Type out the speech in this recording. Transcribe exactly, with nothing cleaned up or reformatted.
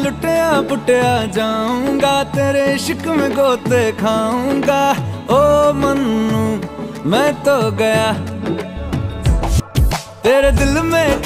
लुटिया पुटिया जाऊंगा, तेरे इश्क में गोते खाऊंगा। ओ मन्नू मैं तो गया, तेरे दिल में